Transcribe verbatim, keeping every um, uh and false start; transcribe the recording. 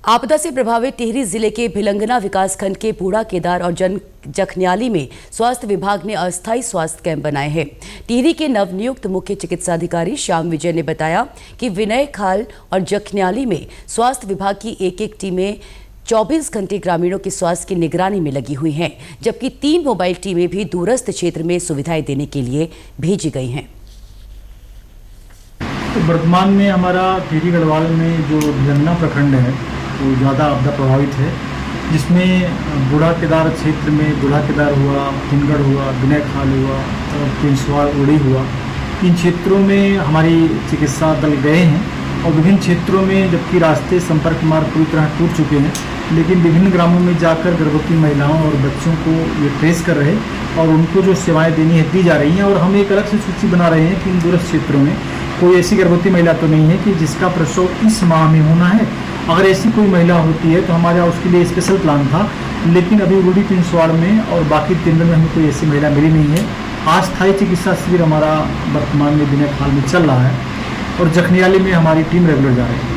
आपदा से प्रभावित टिहरी जिले के भिलंगना विकासखंड के बूढ़ा केदार और जन जखन्याली में स्वास्थ्य विभाग ने अस्थायी स्वास्थ्य कैंप बनाए हैं। टिहरी के नवनियुक्त मुख्य चिकित्साधिकारी श्याम विजय ने बताया कि विनय खाल और जखन्याली में स्वास्थ्य विभाग की एक एक टीमें चौबीस घंटे ग्रामीणों के स्वास्थ्य की निगरानी में लगी हुई हैं, जबकि तीन मोबाइल टीमें भी दूरस्थ क्षेत्र में सुविधाएं देने के लिए भेजी गई हैं। तो वर्तमान में हमारा टिहरी गढ़वाल में जो भिलंगना प्रखंड है वो ज़्यादा आपदा प्रभावित है, जिसमें बूढ़ा केदार क्षेत्र में बूढ़ा केदार हुआ, किनगढ़ हुआ, विनय खाल हुआ और पिंसवाड़ उड़ी हुआ। इन क्षेत्रों में हमारी चिकित्सा दल गए हैं और विभिन्न क्षेत्रों में, जबकि रास्ते संपर्क मार्ग पूरी तरह टूट चुके हैं, लेकिन विभिन्न ग्रामों में जाकर गर्भवती महिलाओं और बच्चों को ये ट्रेस कर रहे और उनको जो सेवाएं देनी है दी जा रही हैं। और हम एक अलग से सूची बना रहे हैं कि इन दूरस्थ क्षेत्रों में कोई ऐसी गर्भवती महिला तो नहीं है कि जिसका प्रसव इस माह में होना है। अगर ऐसी कोई महिला होती है तो हमारा उसके लिए स्पेशल प्लान था, लेकिन अभी रूडी पिंसवाड़ में और बाकी केंद्र में हमें कोई ऐसी महिला मिली नहीं है। अस्थायी चिकित्सा शिविर हमारा वर्तमान में विनय खाल में चल रहा है और जखनियाली में हमारी टीम रेगुलर जा रही है।